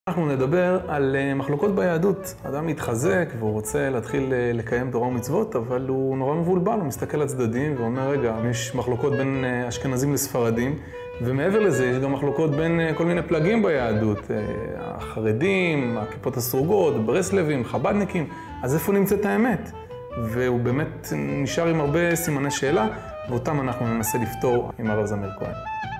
אנחנו נדבר על מחלוקות ביהדות. אדם מתחזק והוא רוצה להתחיל לקיים תורה ומצוות, אבל הוא נורא מבולבל, הוא מסתכל לצדדים ואומר, רגע, יש מחלוקות בין אשכנזים לספרדים, ומעבר לזה יש גם מחלוקות בין כל מיני פלגים ביהדות, החרדים, הכיפות הסרוגות, ברסלבים, חבדניקים, אז איפה נמצאת האמת? והוא באמת נשאר עם הרבה סימני שאלה, ואותם אנחנו ננסה לפתור עם הרב זמיר כהן.